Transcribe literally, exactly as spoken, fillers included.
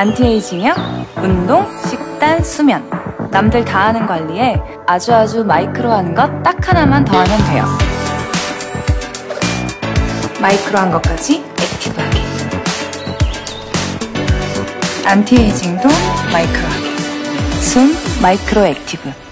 안티에이징형, 운동, 식단, 수면. 남들 다 하는 관리에 아주 아주 마이크로 하는 것 딱 하나만 더 하면 돼요. 마이크로 한 것까지 액티브하게. 안티에이징도 마이크로하게. 숨 마이크로 액티브.